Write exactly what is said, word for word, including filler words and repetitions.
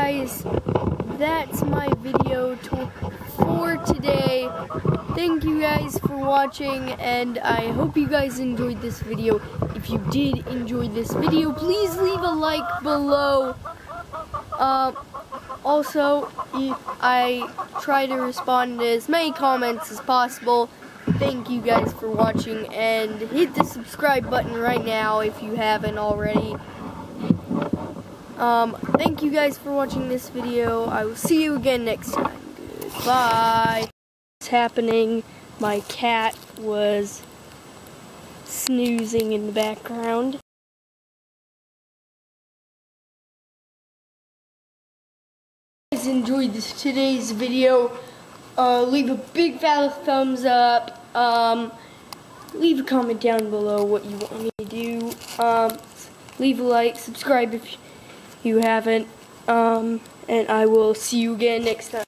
guys, that's my video to for today. Thank you guys for watching, and I hope you guys enjoyed this video. If you did enjoy this video, please leave a like below. Um, also, I try to respond to as many comments as possible. Thank you guys for watching, and hit the subscribe button right now if you haven't already. Um, thank you guys for watching this video. I will see you again next time. Goodbye. What's happening? My cat was snoozing in the background. If you guys enjoyed this today's video, uh, leave a big fat thumbs up. Um, leave a comment down below what you want me to do. Um, leave a like, subscribe if you haven't, um, and I will see you again next time.